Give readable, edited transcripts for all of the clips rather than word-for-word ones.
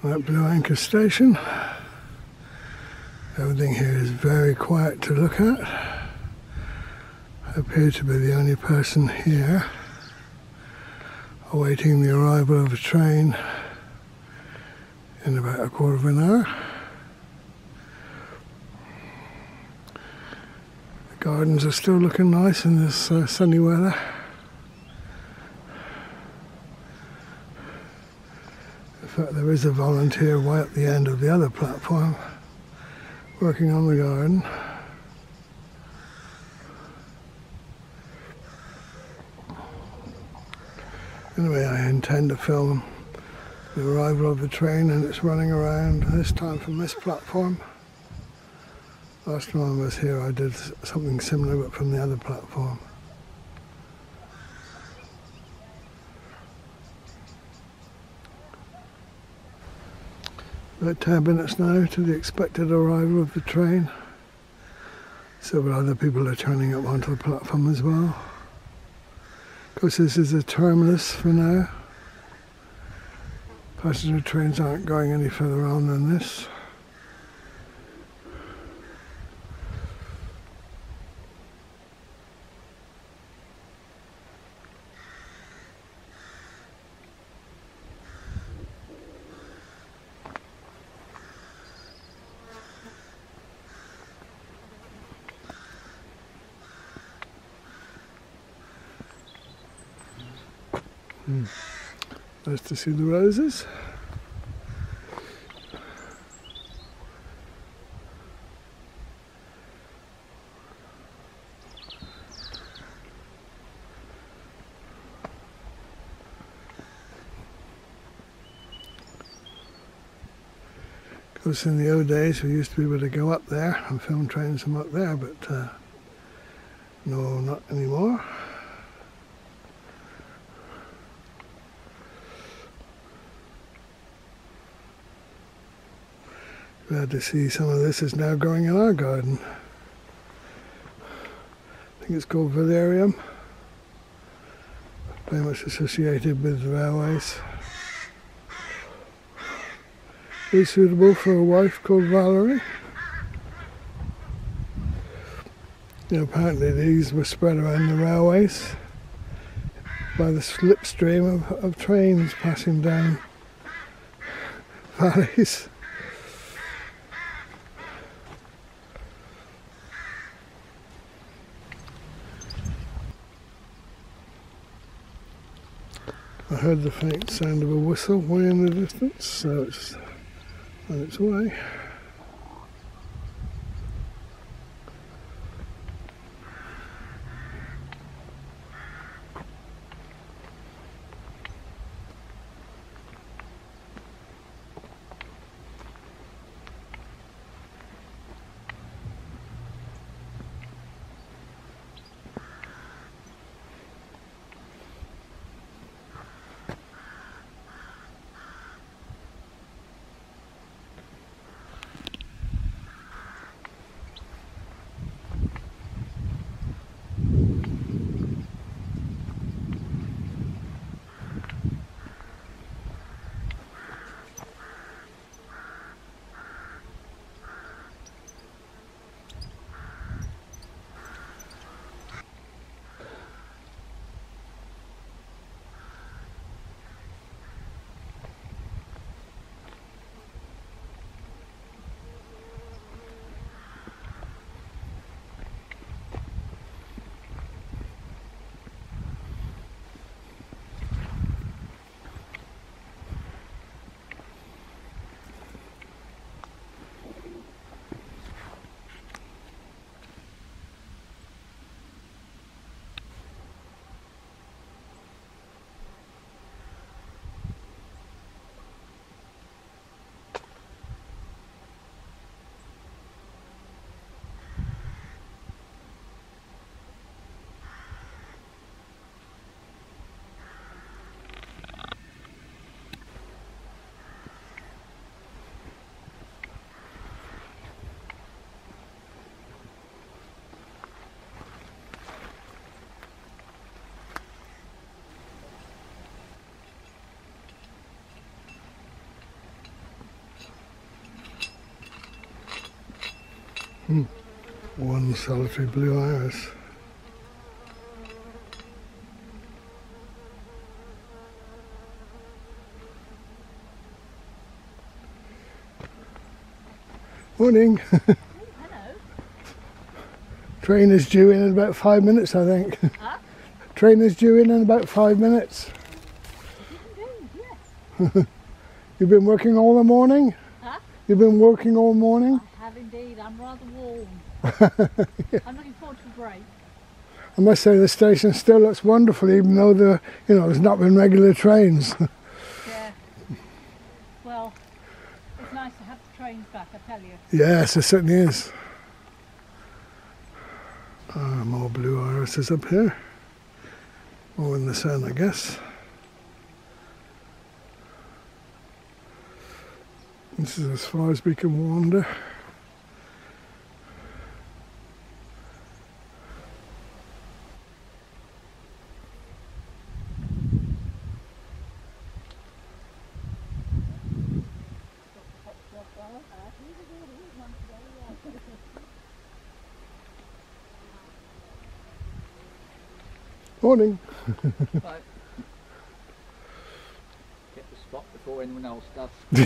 That Blue Anchor station. Everything here is very quiet to look at. I appear to be the only person here awaiting the arrival of a train in about a quarter of an hour. The gardens are still looking nice in this sunny weather. In fact, there is a volunteer way at the end of the other platform working on the garden. Anyway, I intend to film the arrival of the train and it's running around, this time from this platform. Last time I was here I did something similar but from the other platform. About 10 minutes now to the expected arrival of the train. Several other people are turning up onto the platform as well. Of course, this is a terminus for now. Passenger trains aren't going any further on than this. Nice to see the roses. Of course, in the old days we used to be able to go up there and film trains from up there, but no, not anymore. Glad to see some of this is now growing in our garden. I think it's called Valerium. Very much associated with railways. Very suitable for a wife called Valerie. You know, apparently these were spread around the railways by the slipstream of trains passing down valleys. I heard the faint sound of a whistle way in the distance, so it's on its way. One solitary blue iris. Morning. Hello. Train is due in about 5 minutes, I think. Huh? Train is due in about 5 minutes. Yes. You've been working all the morning? Huh? You've been working all morning? I have indeed. I'm rather warm. Yeah. I'm looking forward to a break. I must say the station still looks wonderful, even though there's not been regular trains. Yeah. Well, it's nice to have the trains back, I tell you. Yes, it certainly is. More blue irises up here. More in the sun, I guess. This is as far as we can wander. Morning. Right. Get the spot before anyone else does.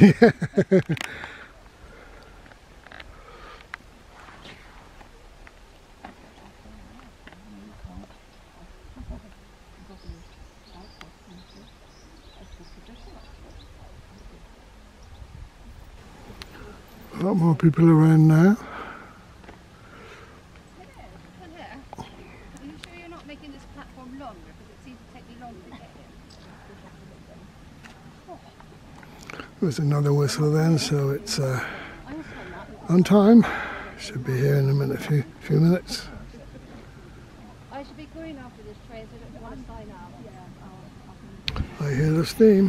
A lot more people around now. Are you sure you're not making this platform longer? Because it seems to take me longer to get here. There's another whistle then, so it's on time. Should be here in a minute, few minutes. I should be going after this train, so I don't want to sign out. I hear the steam.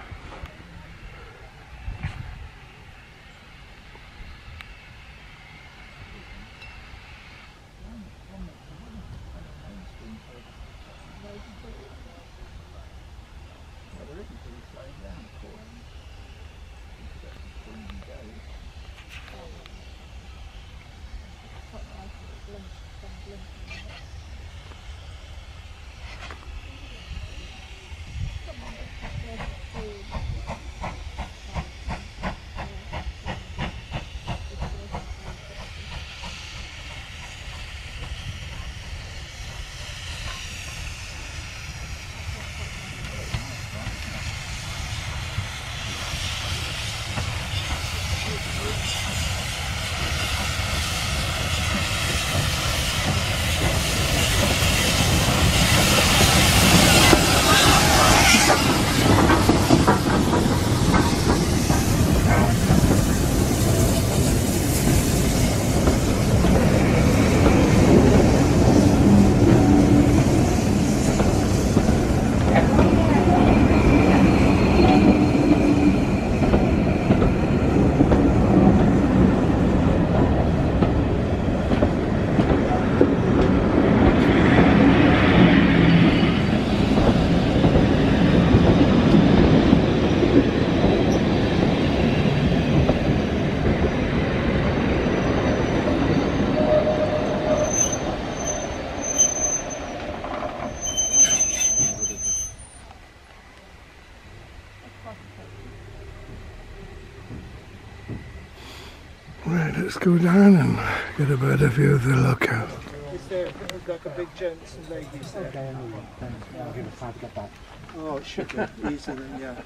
Right, let's go down and get a better view of the locale. Is there like a big gents and ladies there? Okay, I'll give it time to get back. Oh, it should be easier than, yeah.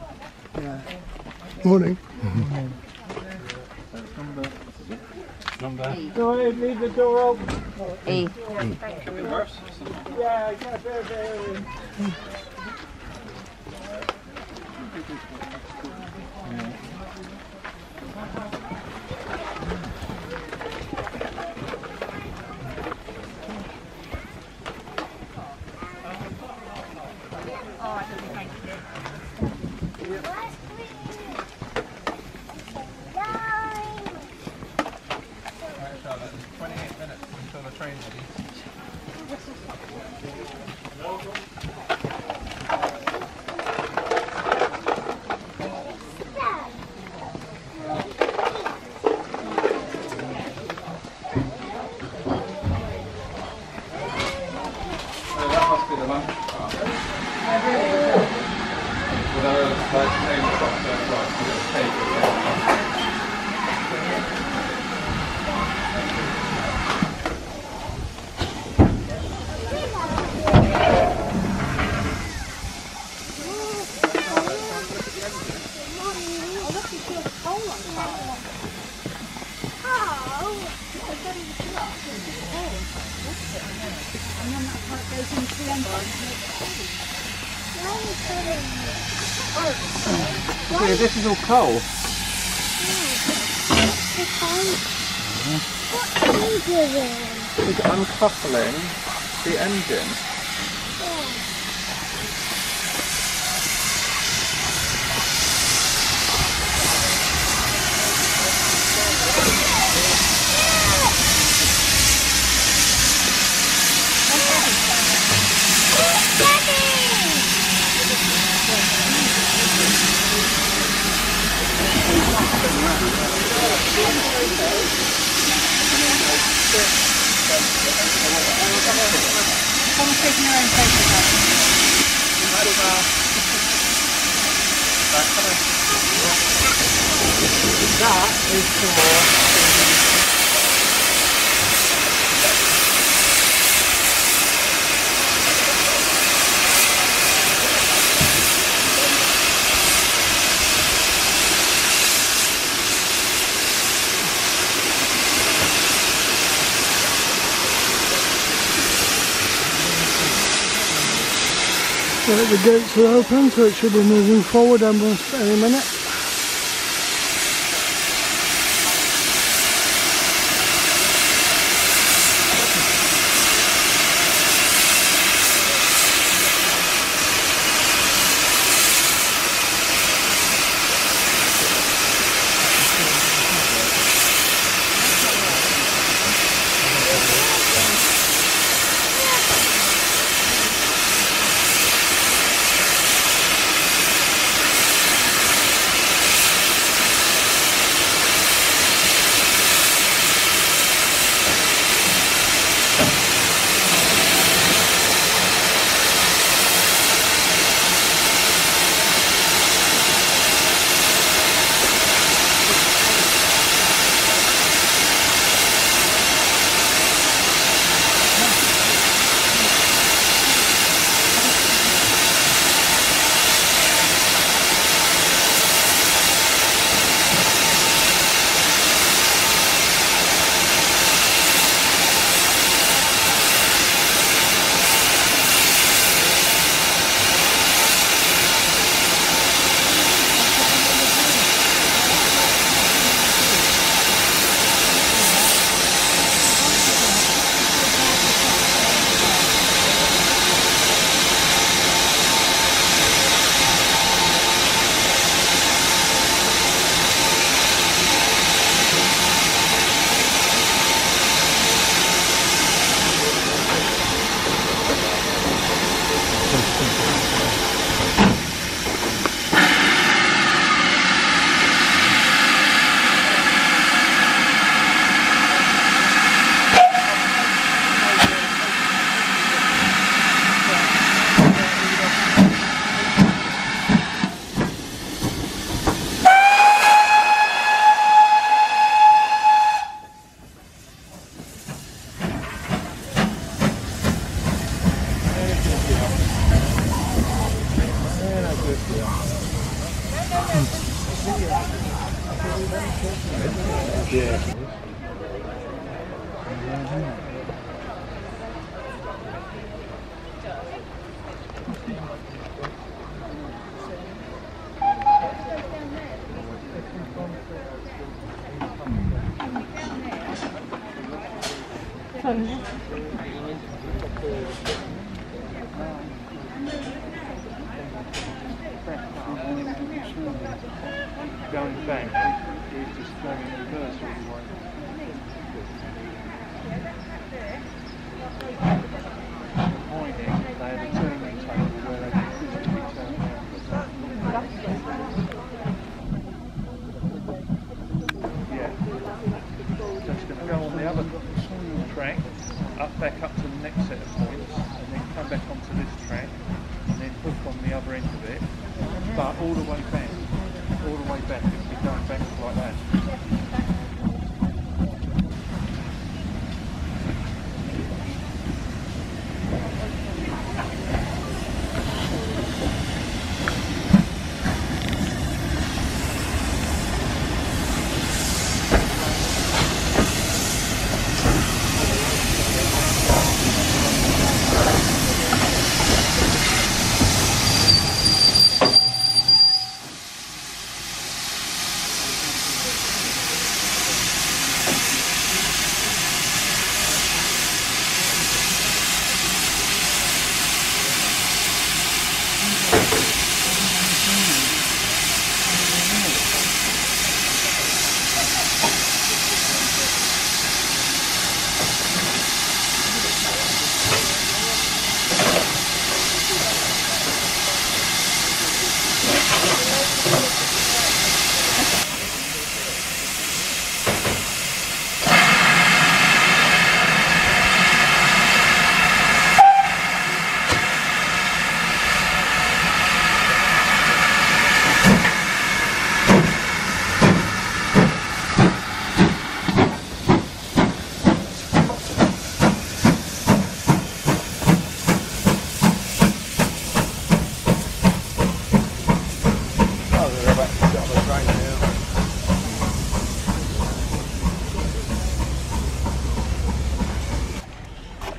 Yeah. Morning. Number? Go ahead, leave the door open. E. Yeah, get a bit of air in. Charlotte, 28 minutes until the train leaves. See, this is all coal. What are you doing? It's uncoupling the engine. Someone's taking their own That is for Right, the gates are open, so it should be moving forward almost any minute. Going back, he's just going in reverse all the way. Pointing, they had a turning table where they could physically turn around. Yeah. Just going to go on the other track, back up to the next set of points, and then come back onto this track, and then hook on the other end of it, but all the way back. All the way back, it'll be going back like that.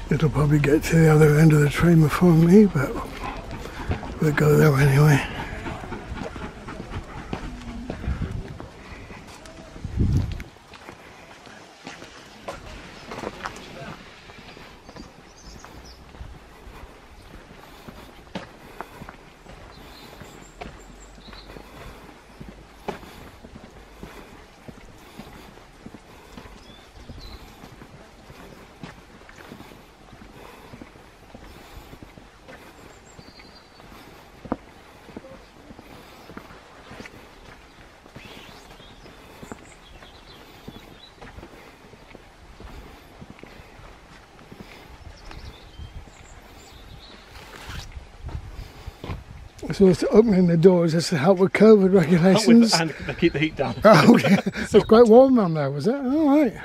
It'll probably get to the other end of the train before me, but we'll go there anyway. So it's opening the doors is to help with COVID regulations. And they keep the heat down. Oh, okay. So it's quite warm down there, was it? All right.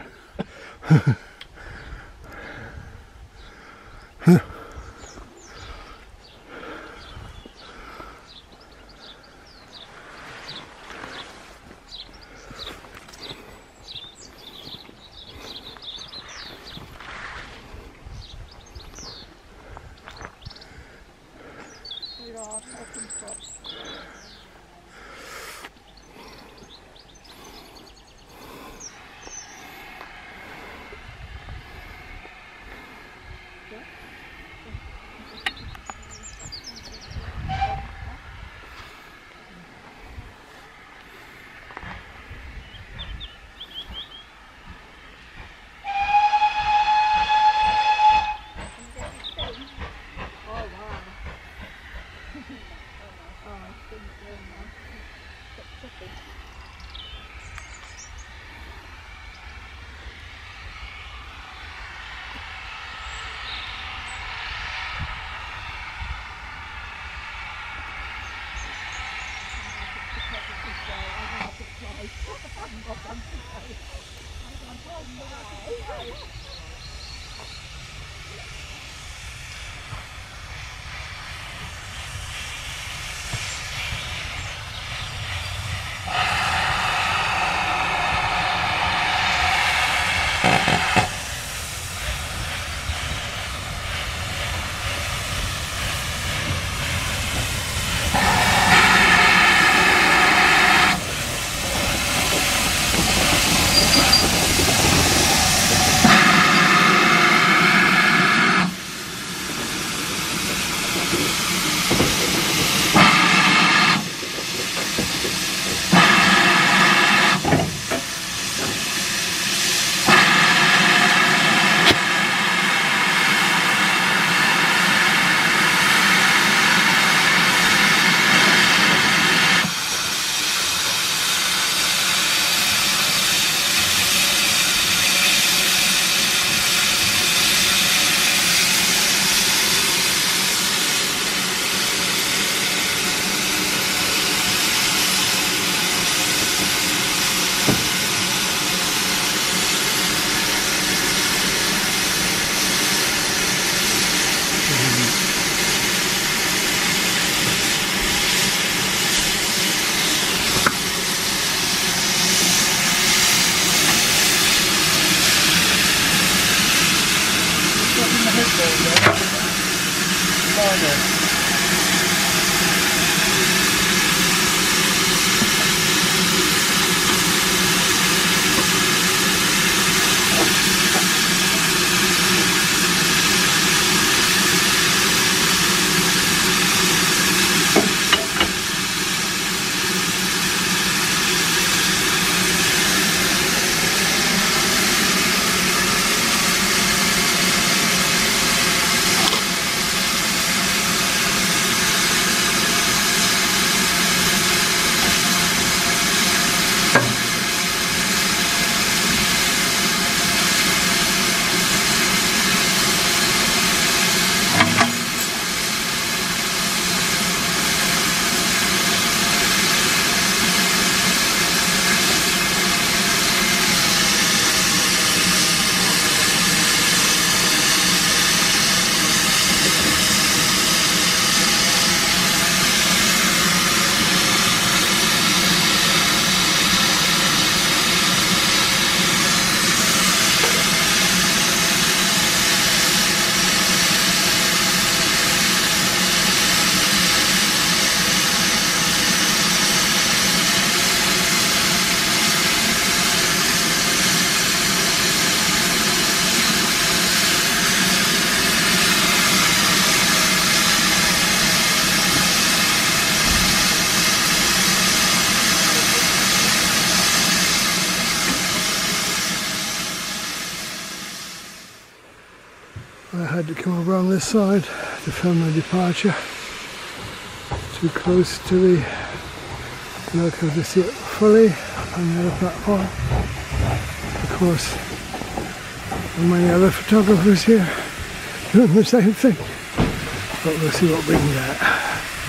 I had to come over on this side to film the departure. Too close to the loco to see it fully on the other platform. Of course, there are many other photographers here doing the same thing, but we'll see what we can get.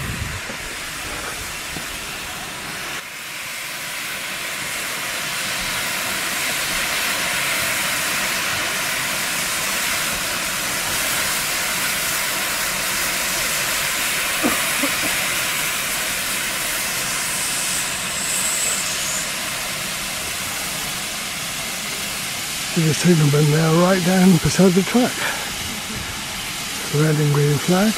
There's a signal bin there right down beside the track. Red and green flag.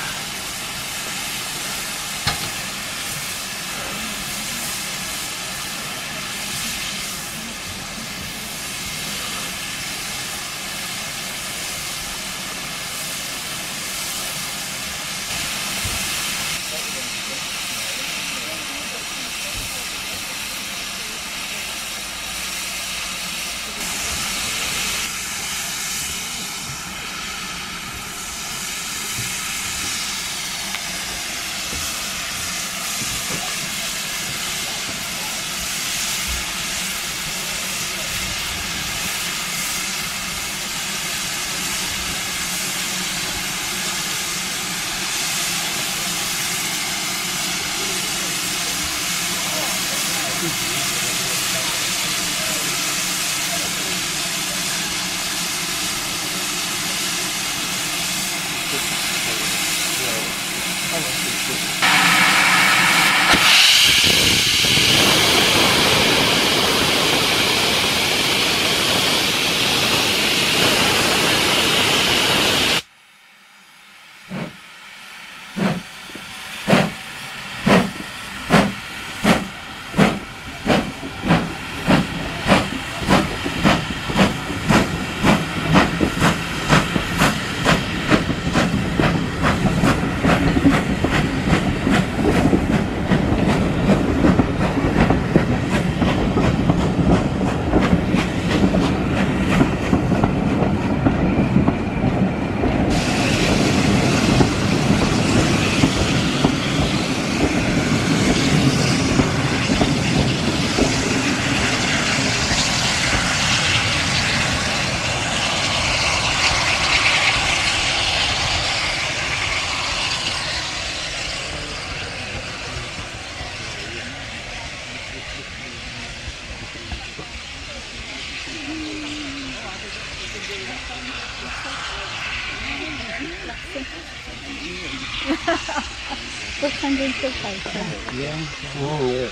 Yeah. Oh, yeah.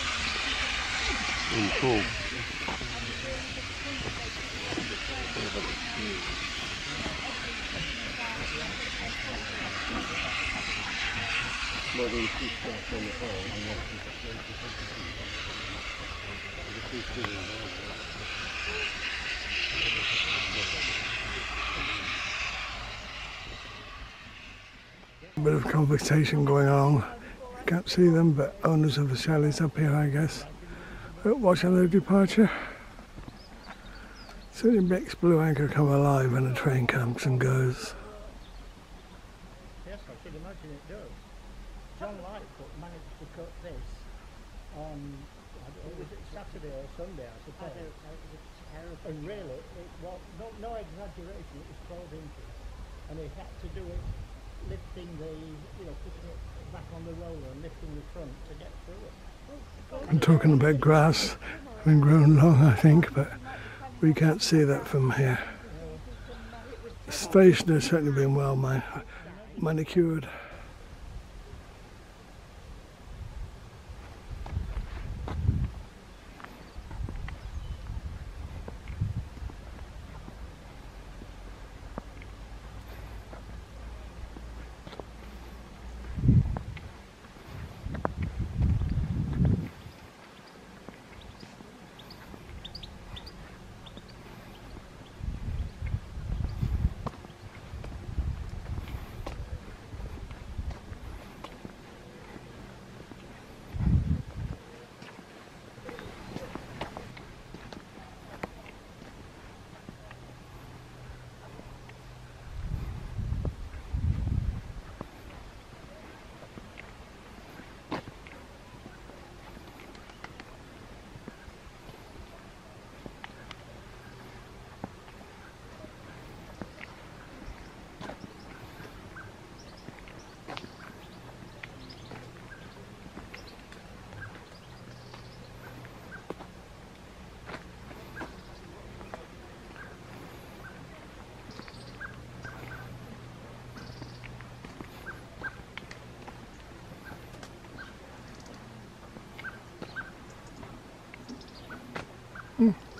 Cool. A bit of conversation going on. You can't see them, but owners of the chalets up here, I guess, watching their departure. Certainly makes Blue Anchor come alive when a train comes and goes. Yes, I should imagine it does. John Lightfoot managed to cut this on, was it Saturday or Sunday, I suppose? I don't know, it was terrible. And really, it was, no exaggeration, it was 12 inches. And he had to do it lifting the, putting it back on the roller and lifting the front to get through it. I'm talking about grass having grown long, I think, but we can't see that from here. The station has certainly been well manicured.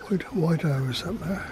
White hours up there.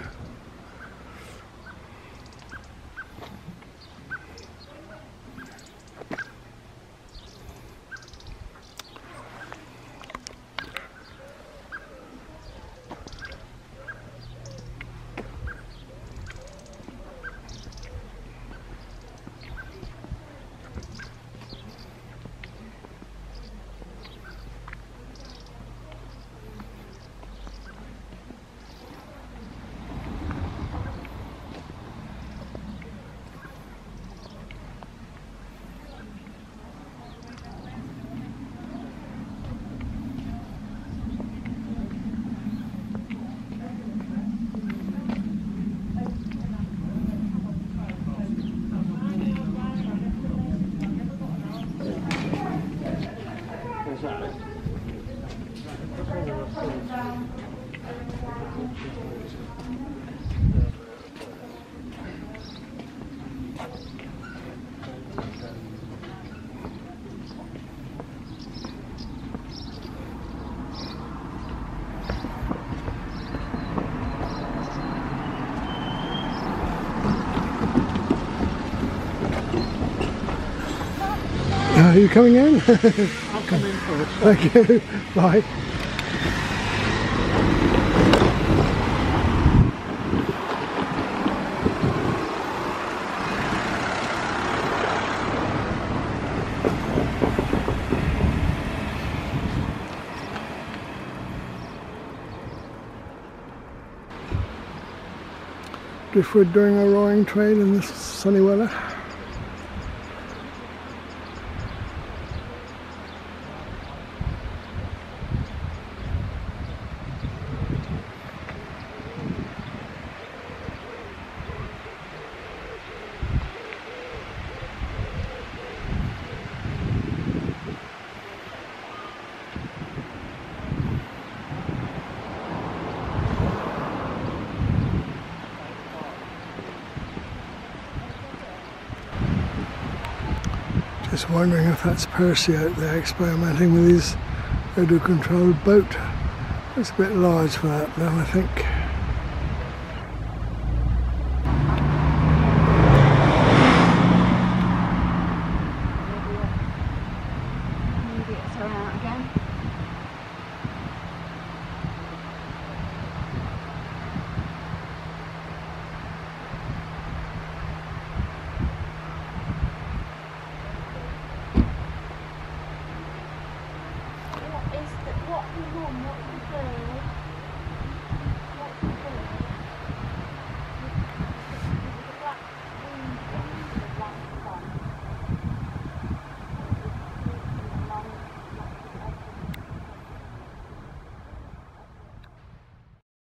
Are you coming in? I'll come in first. Thank you. Bye. Driftwood doing a roaring trade in this sunny weather. Just wondering if that's Percy out there experimenting with his radio-controlled boat. It's a bit large for that now, I think.